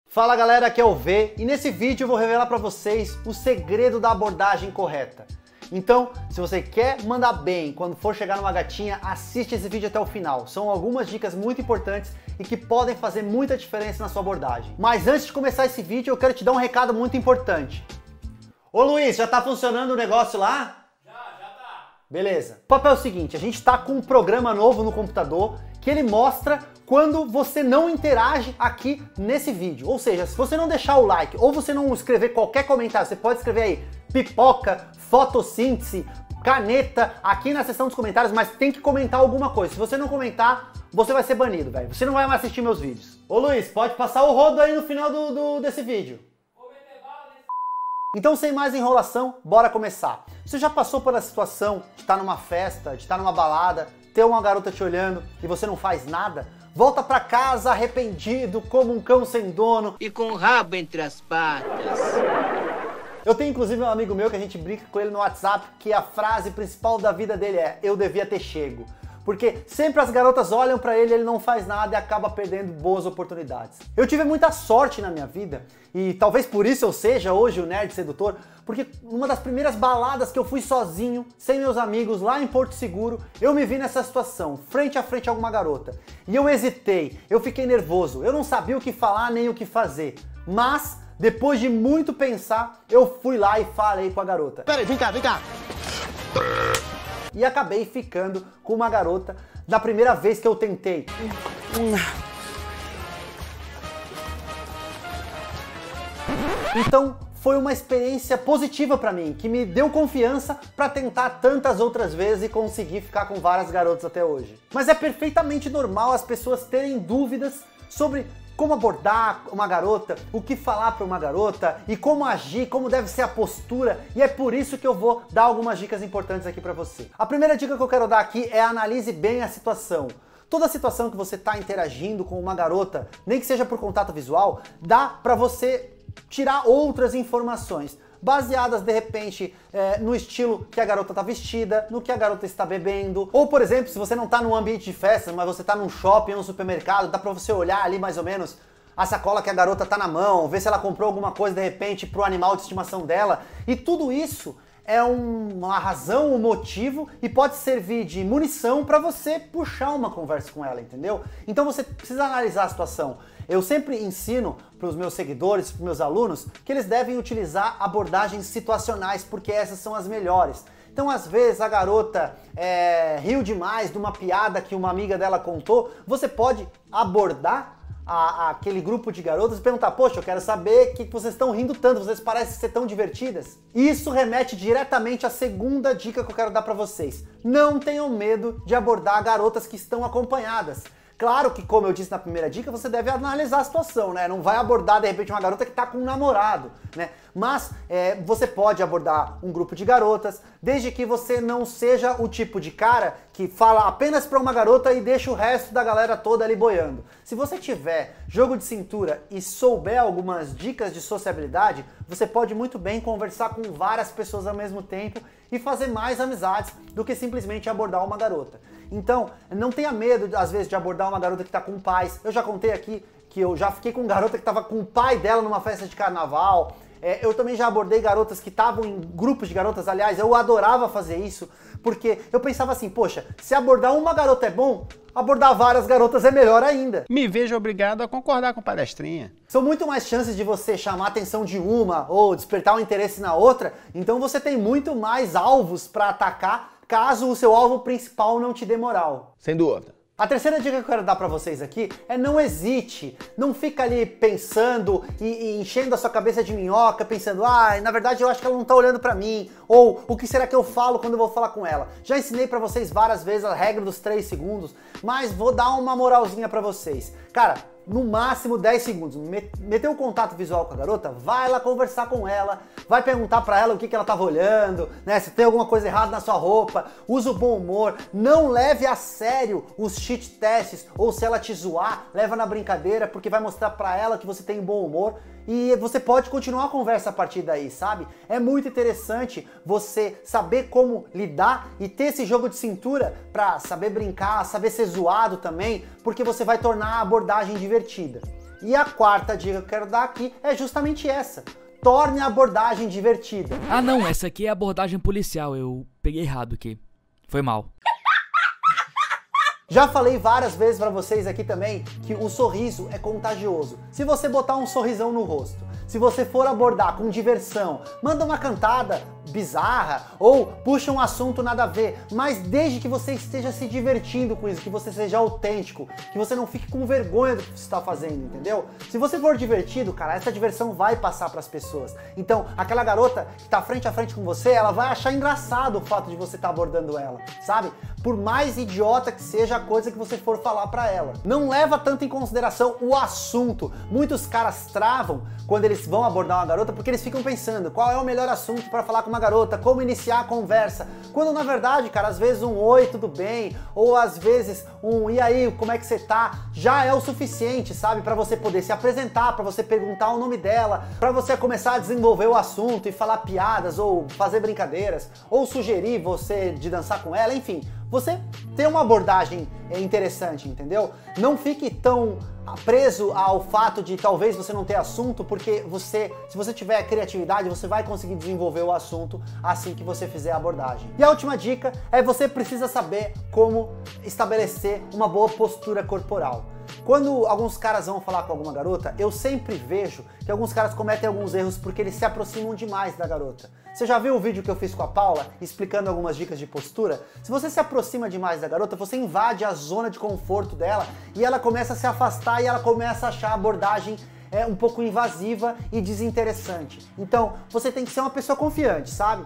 Fala galera, aqui é o V e nesse vídeo eu vou revelar para vocês o segredo da abordagem correta. Então, se você quer mandar bem quando for chegar numa gatinha, assiste esse vídeo até o final. São algumas dicas muito importantes e que podem fazer muita diferença na sua abordagem. Mas antes de começar esse vídeo, eu quero te dar um recado muito importante. Ô Luiz, já tá funcionando o negócio lá? Já tá. Beleza. O papel é o seguinte, a gente tá com um programa novo no computador que ele mostra quando você não interage aqui nesse vídeo. Ou seja, se você não deixar o like ou você não escrever qualquer comentário, você pode escrever aí pipoca, fotossíntese, caneta aqui na seção dos comentários, mas tem que comentar alguma coisa. Se você não comentar, você vai ser banido, velho. Você não vai mais assistir meus vídeos. Ô Luiz, pode passar o rodo aí no final desse vídeo. Então, sem mais enrolação, bora começar. Você já passou pela situação de estar numa festa, de estar numa balada, ter uma garota te olhando e você não faz nada? Volta pra casa arrependido, como um cão sem dono e com o rabo entre as patas. Eu tenho inclusive um amigo meu que a gente brinca com ele no WhatsApp que a frase principal da vida dele é: eu devia ter chego. Porque sempre as garotas olham pra ele, ele não faz nada e acaba perdendo boas oportunidades. Eu tive muita sorte na minha vida e talvez por isso eu seja hoje o nerd sedutor, porque numa das primeiras baladas que eu fui sozinho, sem meus amigos, lá em Porto Seguro, eu me vi nessa situação, frente a frente a alguma garota. E eu hesitei, eu fiquei nervoso, eu não sabia o que falar nem o que fazer. Mas, depois de muito pensar, eu fui lá e falei com a garota. Peraí, vem cá. E acabei ficando com uma garota da primeira vez que eu tentei. Então foi uma experiência positiva pra mim, que me deu confiança pra tentar tantas outras vezes e conseguir ficar com várias garotas até hoje. Mas é perfeitamente normal as pessoas terem dúvidas sobre como abordar uma garota, o que falar para uma garota e como agir, como deve ser a postura, e é por isso que eu vou dar algumas dicas importantes aqui para você. A primeira dica que eu quero dar aqui é analise bem a situação. Toda situação que você está interagindo com uma garota, nem que seja por contato visual, dá para você tirar outras informações, baseadas de repente no estilo que a garota está vestida, no que a garota está bebendo, ou por exemplo, se você não está num ambiente de festa, mas você está num shopping ou num supermercado, dá para você olhar ali mais ou menos a sacola que a garota tá na mão, ver se ela comprou alguma coisa de repente pro animal de estimação dela, e tudo isso é uma razão, um motivo e pode servir de munição para você puxar uma conversa com ela, entendeu? Então você precisa analisar a situação. Eu sempre ensino para os meus seguidores, para os meus alunos, que eles devem utilizar abordagens situacionais, porque essas são as melhores. Então, às vezes, a garota riu demais de uma piada que uma amiga dela contou, você pode abordar aquele grupo de garotas e perguntar: poxa, eu quero saber o que vocês estão rindo tanto, vocês parecem ser tão divertidas. Isso remete diretamente à segunda dica que eu quero dar para vocês. Não tenham medo de abordar garotas que estão acompanhadas. Claro que, como eu disse na primeira dica, você deve analisar a situação, né? Não vai abordar, de repente, uma garota que tá com um namorado, né? Mas você pode abordar um grupo de garotas, desde que você não seja o tipo de cara que fala apenas pra uma garota e deixa o resto da galera toda ali boiando. Se você tiver jogo de cintura e souber algumas dicas de sociabilidade, você pode muito bem conversar com várias pessoas ao mesmo tempo e fazer mais amizades do que simplesmente abordar uma garota. Então, não tenha medo, às vezes, de abordar uma garota que tá com pais. Eu já contei aqui que eu já fiquei com garota que tava com o pai dela numa festa de carnaval. Eu também já abordei garotas que estavam em grupos de garotas, aliás, eu adorava fazer isso, porque eu pensava assim, poxa, se abordar uma garota é bom, abordar várias garotas é melhor ainda. Me vejo obrigado a concordar com palestrinha. São muito mais chances de você chamar a atenção de uma ou despertar um interesse na outra, então você tem muito mais alvos para atacar caso o seu alvo principal não te dê moral. Sem dúvida. A terceira dica que eu quero dar pra vocês aqui é: não hesite, não fica ali pensando e enchendo a sua cabeça de minhoca, pensando, na verdade eu acho que ela não tá olhando pra mim, ou o que será que eu falo quando eu vou falar com ela? Já ensinei pra vocês várias vezes a regra dos 3 segundos, mas vou dar uma moralzinha pra vocês. Cara, no máximo 10 segundos, meteu um contato visual com a garota, vai lá conversar com ela, vai perguntar pra ela o que ela tava olhando, né, se tem alguma coisa errada na sua roupa, usa o bom humor, não leve a sério os cheat tests, ou se ela te zoar, leva na brincadeira, porque vai mostrar pra ela que você tem bom humor e você pode continuar a conversa a partir daí, sabe? É muito interessante você saber como lidar e ter esse jogo de cintura pra saber brincar, saber ser zoado também, porque você vai tornar a abordagem divertida. E a quarta dica que eu quero dar aqui é justamente essa. Torne a abordagem divertida. Ah não, essa aqui é a abordagem policial, eu peguei errado aqui. Foi mal. Já falei várias vezes pra vocês aqui também que o sorriso é contagioso. Se você botar um sorrisão no rosto, se você for abordar com diversão, manda uma cantada bizarra ou puxa um assunto nada a ver, mas desde que você esteja se divertindo com isso, que você seja autêntico, que você não fique com vergonha do que você está fazendo, entendeu? Se você for divertido, cara, essa diversão vai passar pras pessoas. Então, aquela garota que tá frente a frente com você, ela vai achar engraçado o fato de você estar abordando ela, sabe? Por mais idiota que seja a coisa que você for falar pra ela. Não leva tanto em consideração o assunto. Muitos caras travam quando eles vão abordar uma garota porque eles ficam pensando qual é o melhor assunto pra falar com uma garota, como iniciar a conversa. Quando na verdade, cara, às vezes um oi, tudo bem? Ou às vezes um e aí, como é que você tá? Já é o suficiente, sabe? Pra você poder se apresentar, pra você perguntar o nome dela, pra você começar a desenvolver o assunto e falar piadas ou fazer brincadeiras, ou sugerir você de dançar com ela, enfim. Você tem uma abordagem interessante, entendeu? Não fique tão preso ao fato de talvez você não ter assunto, porque se você tiver criatividade, você vai conseguir desenvolver o assunto assim que você fizer a abordagem. E a última dica é você precisa saber como estabelecer uma boa postura corporal. Quando alguns caras vão falar com alguma garota, eu sempre vejo que alguns caras cometem alguns erros porque eles se aproximam demais da garota. Você já viu o vídeo que eu fiz com a Paula, explicando algumas dicas de postura? Se você se aproxima demais da garota, você invade a zona de conforto dela e ela começa a se afastar e ela começa a achar a abordagem um pouco invasiva e desinteressante. Então, você tem que ser uma pessoa confiante, sabe?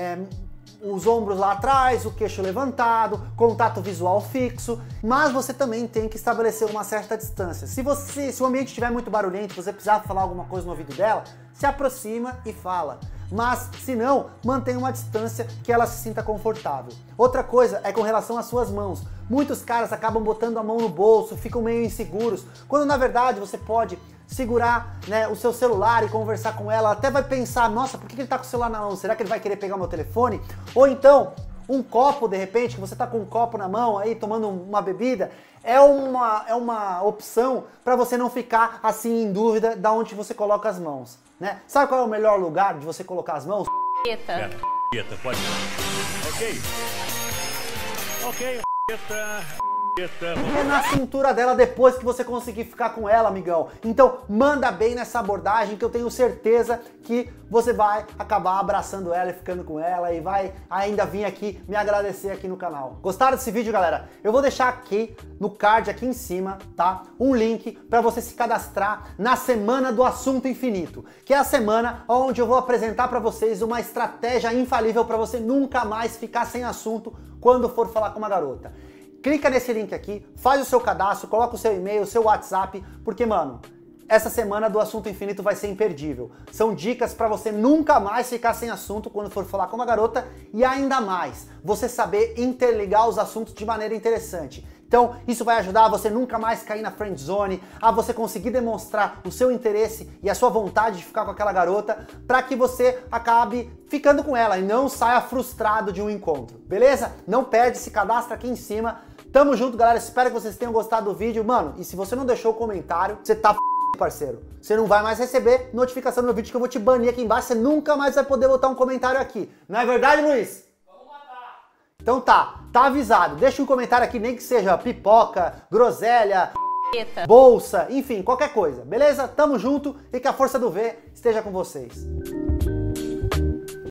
Os ombros lá atrás, o queixo levantado, contato visual fixo, mas você também tem que estabelecer uma certa distância. Se o ambiente estiver muito barulhento, você precisar falar alguma coisa no ouvido dela, se aproxima e fala. Mas, se não, mantenha uma distância que ela se sinta confortável. Outra coisa é com relação às suas mãos. Muitos caras acabam botando a mão no bolso, ficam meio inseguros, quando na verdade você pode segurar, né, o seu celular e conversar com ela. Até vai pensar, nossa, por que ele tá com o celular na mão? Será que ele vai querer pegar o meu telefone? Ou então, um copo, de repente, que você tá com um copo na mão aí, tomando uma bebida, é uma opção para você não ficar assim em dúvida de onde você coloca as mãos, né? Sabe qual é o melhor lugar de você colocar as mãos? Eita, pode. Ok, É na cintura dela depois que você conseguir ficar com ela, amigão. Então, manda bem nessa abordagem que eu tenho certeza que você vai acabar abraçando ela e ficando com ela e vai ainda vir aqui me agradecer aqui no canal. Gostaram desse vídeo, galera? Eu vou deixar aqui no card aqui em cima, tá? Um link para você se cadastrar na Semana do Assunto Infinito, que é a semana onde eu vou apresentar para vocês uma estratégia infalível para você nunca mais ficar sem assunto quando for falar com uma garota. Clica nesse link aqui, faz o seu cadastro, coloca o seu e-mail, o seu WhatsApp, porque, mano, essa semana do Assunto Infinito vai ser imperdível. São dicas para você nunca mais ficar sem assunto quando for falar com uma garota e ainda mais, você saber interligar os assuntos de maneira interessante. Então, isso vai ajudar a você nunca mais cair na friend zone, a você conseguir demonstrar o seu interesse e a sua vontade de ficar com aquela garota, para que você acabe ficando com ela e não saia frustrado de um encontro, beleza? Não perde, se cadastra aqui em cima. Tamo junto, galera. Espero que vocês tenham gostado do vídeo. Mano, e se você não deixou o comentário, você tá parceiro. Você não vai mais receber notificação do meu vídeo que eu vou te banir aqui embaixo. Você nunca mais vai poder botar um comentário aqui. Não é verdade, Luiz? Vamos matar. Então tá avisado. Deixa um comentário aqui, nem que seja pipoca, groselha, bolsa, enfim, qualquer coisa. Beleza? Tamo junto e que a força do V esteja com vocês.